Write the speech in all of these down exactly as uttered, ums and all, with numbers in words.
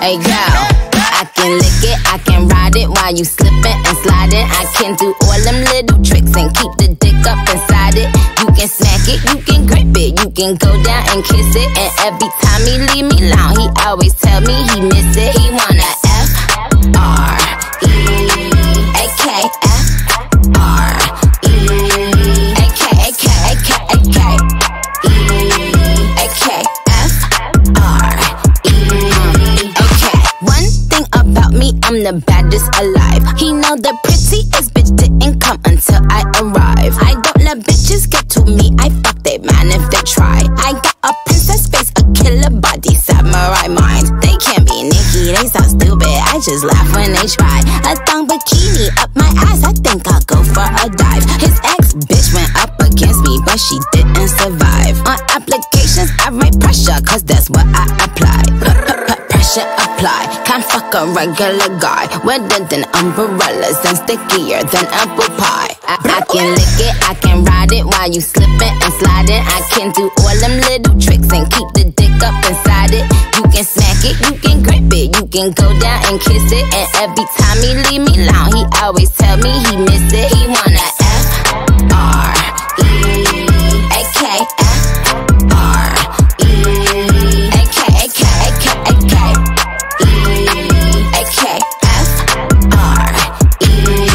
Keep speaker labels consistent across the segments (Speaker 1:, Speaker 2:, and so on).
Speaker 1: Hey girl, I can lick it, I can ride it while you slipping and sliding. I can do all them little tricks and keep the dick up inside it. You can smack it, you can grip it, you can go down and kiss it. And every time he leave me alone, he always tell me he miss it. He wanna F R E A K F R E A K A K A K A K E A K F R E A K. One thing about me, I'm the baddest alive. He know the prettiest bitch didn't come until I arrive. I don't let bitches get to me, I fuck they man if they try. I got a princess face, a killer body, samurai mind. They can't be Nicki, they so stupid, I just laugh when they try. A thong bikini up my ass, I think I'll go for a dive. His ex bitch went up against me, but she didn't survive. On applications, I write pressure, cause that's what I apply. Pressure apply, can't fuck a regular guy. Wetter than umbrellas and stickier than apple pie. I, I can lick it, I can ride it while you slipping and sliding. I can do all them little tricks and keep the dick up inside it. You can smack it, you can grip it, you can go down and kiss it. And every time he leave me alone, he always tell me he miss it. He wanna F R E A K F R E A K A K A K A K E A K F R E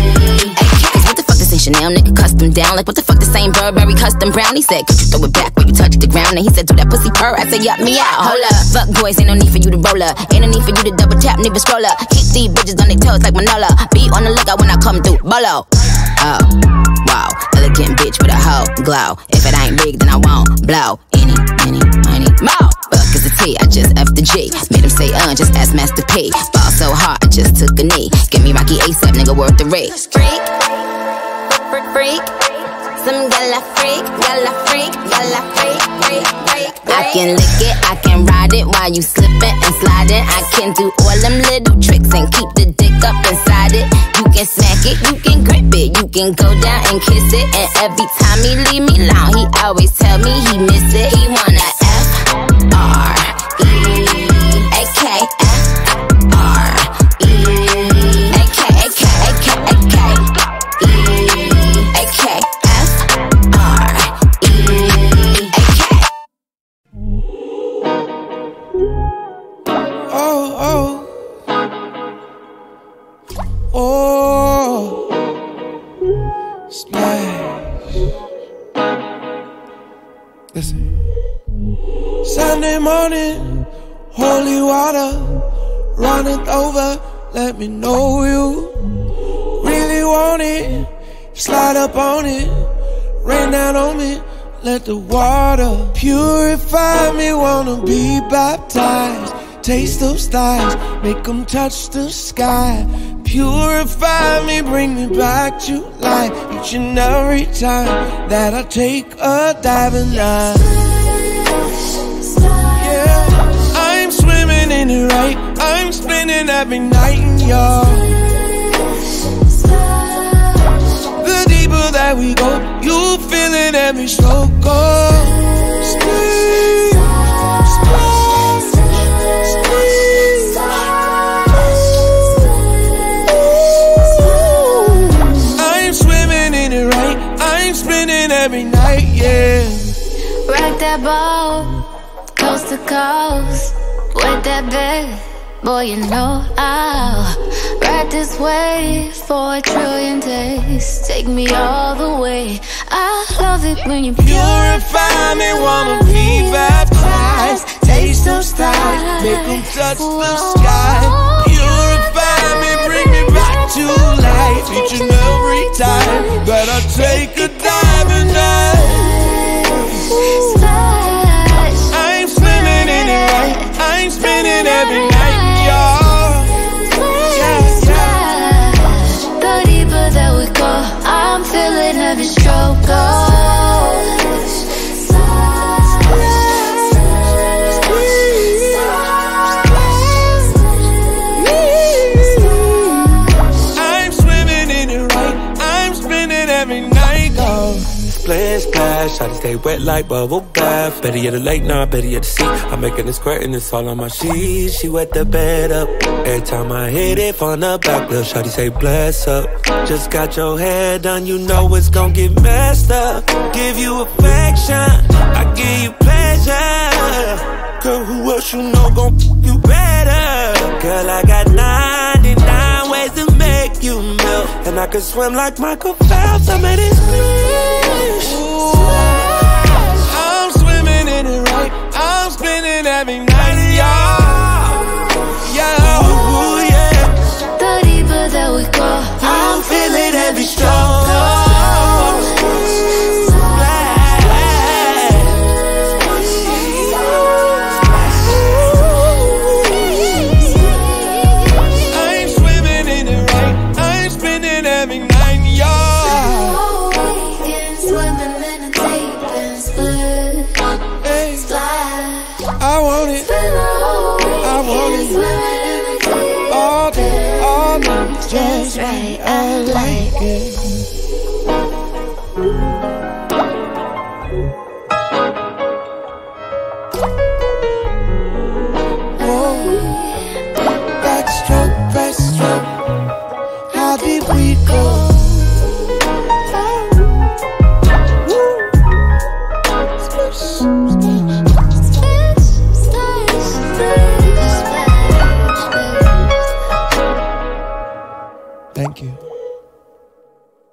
Speaker 1: A K. Cause what the fuck this ain't Chanel, nigga custom down. Like what the fuck this ain't Burberry custom brown. He said, could you throw it back when you touch the ground? And he said, do that pussy purr. I said, yup, me out. Hold up, fuck boys, ain't no need for you to roll up. Ain't no need for you to double tap, neither scroll up. Keep these bitches on their toes like Manola. Be on the lookout when I come through, bolo. Oh, wow, elegant bitch with a hoe glow. If it ain't big, then I won't blow. Any, any, money, more. Fuck is the T, I just F the G. Made him say, uh, just ask Master P. Ball so hard, I just took a knee. Give me Rocky ASAP, nigga, worth the rate. Freak, freak, freak. Some gala freak, gala freak, gala freak, freak, freak, freak. I can lick it, I can ride it while you slipping and sliding. I can do all them little tricks and keep the dick up inside it. You can smack it, you can grip it, you can go down and kiss it. And every time he leave me alone, he always tell me he miss it. He wanna F R E A K F R E A K A K A K A K E A K F R E A K.
Speaker 2: Oh, oh, oh, splash. Listen. Sunday morning, holy water runneth over. Let me know you really want it. Slide up on it, rain down on me. Let the water purify me. Wanna be baptized. Taste those thighs, make them touch the sky. Purify me, bring me back to life. Each and every time that I take a diving line. Yeah, I'm swimming in it right. I'm spinning every night in y'all. The deeper that we go, you feel it every stroke. Oh, squeeze, splash, squeeze. I'm swimming in it right. I'm spinning every night, yeah.
Speaker 3: Rock that ball, coast to coast, with that bed, boy, you know I'll ride this wave for a trillion days. Take me all the way. I love it when you
Speaker 2: purify me, wanna be baptized. Taste those thighs, make them touch the sky. Purify me, bring me back to life. Each and every time that I take a dive and I'm swimming in it right. I'm spinning every night, y'all. Yeah, yeah.
Speaker 3: The deeper that we go, I'm feeling every stroke. Oh.
Speaker 2: I'm swimming in it right. I'm spinning every night, oh. splash, splash. Shawty stay wet like bubble bath. Better yet a late night, better yet a seat. I'm making it squirt and it's all on my sheets. She wet the bed up. Every time I hit it from the back, little shawty say bless up. Just got your hair done, you know it's gon' get messed up. Give you affection, I give you pleasure. Girl, who else you know gon' f you better? Girl, I got ninety-nine ways to make you melt, and I can swim like Michael Phelps. I made it splash.
Speaker 4: I'm swimming in it right. I'm spinning every night, y'all. Yeah, ooh, yeah.
Speaker 3: The deeper that we go,
Speaker 4: I'm feeling every stroke.
Speaker 2: I want it, I want it, all day, all night, just right, I like it. Whoa, backstroke, breaststroke, how deep we go. Thank you.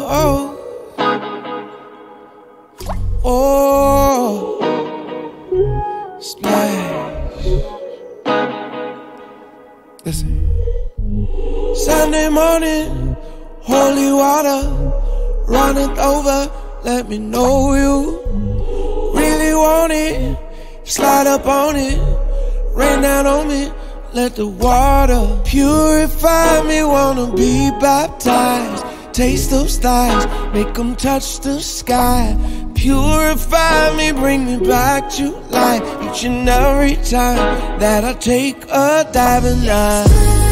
Speaker 2: oh, oh, splash. Listen. Sunday morning, holy water runneth over. Let me know you really want it. Slide up on it, rain down on me. Let the water purify me. Wanna be baptized. Taste those thighs, make them touch the sky. Purify me, bring me back to life. Each and every time that I take a dive and I,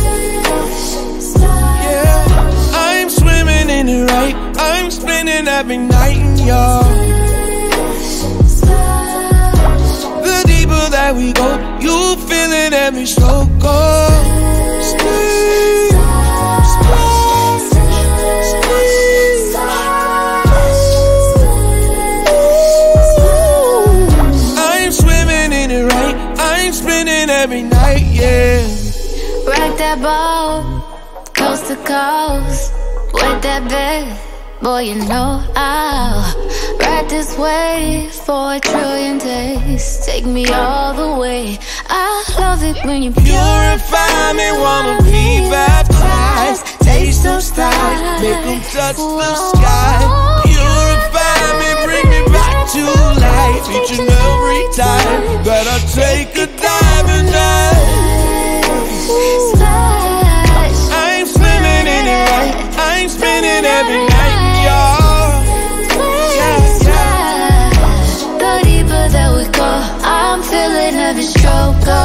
Speaker 2: yeah, I'm swimming in it right. I'm spinning every night in y'all. The deeper that we go, you feel it every stroke. Oh, stay, every night, yeah.
Speaker 3: Rock that boat, coast to coast, with that bed, boy, you know I'll ride this wave for a trillion days. Take me all the way. I love it when you
Speaker 2: purify me, wanna be baptized. Taste those thighs, make them touch the sky. Purify me, bring me back to life. Each and every time that I take a dive and dive. I'm swimming in it right. I'm spinning every night, y'all. Yeah, yeah.
Speaker 3: The deeper that we go, I'm feeling every stroke. Oh.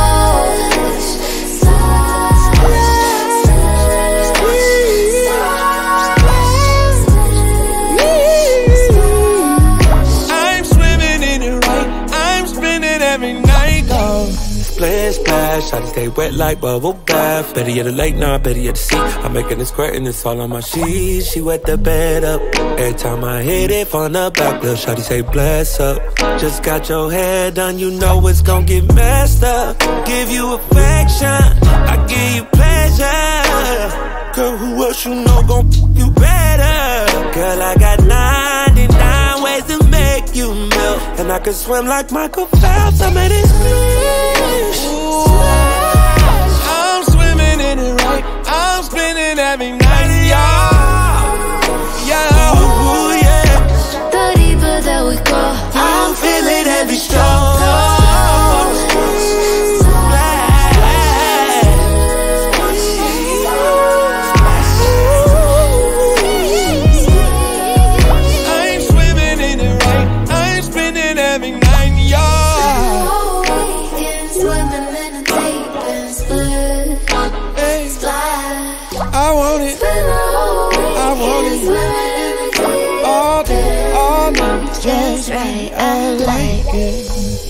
Speaker 5: Splash, splash, shawty stay wet like bubble bath. Better yet a late night, better yet a seat. I'm making it squirt and it's all on my sheets. She wet the bed up. Every time I hit it from the back, little shawty say bless up. Just got your hair done, you know it's gon' get messed up. Give you affection, I give you pleasure. Girl, who else you know gon' f you better? Girl, I got ninety-nine ways to make you melt, and I can swim like Michael Phelps. I made it splash.
Speaker 2: I'm swimming in it right. I'm spinning every night, y'all. Yeah, ooh, yeah.
Speaker 3: The deeper that we go,
Speaker 2: I'm feeling every stroke. I want it, I want it all day, all night, just right, I like it.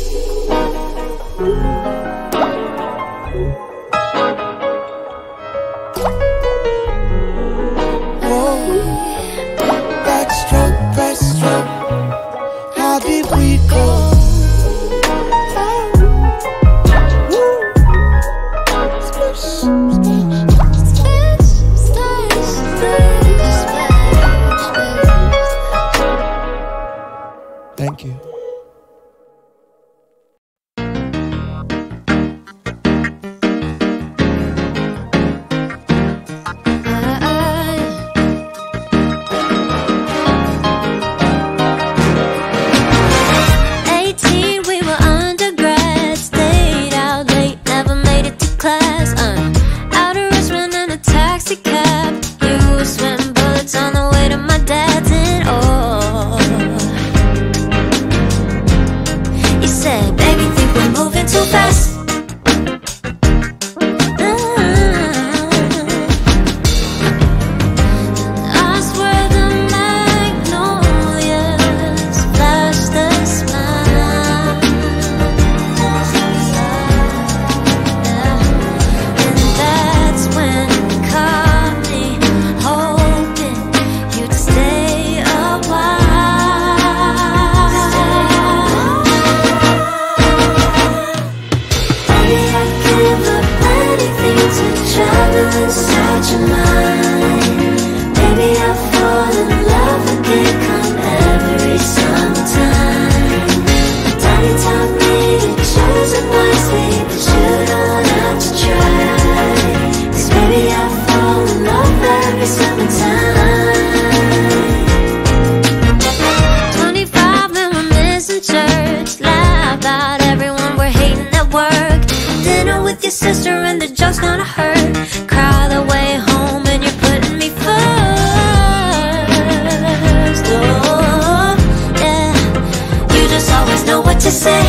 Speaker 2: Whoa, backstroke, breaststroke, how deep we go. Thank you.
Speaker 6: eighteen, we were undergrad, stayed out late, never made it to class. Uh, out of restaurant in a taxi cab, you were sweating bullets on the way to my dad's and all. You said, baby, think we're moving too fast. I swear the magnolias flashed a smile, and that's when you caught me hoping you'd stay a while. Baby, I give up anything to travel inside your mind. Baby, I fall in you say?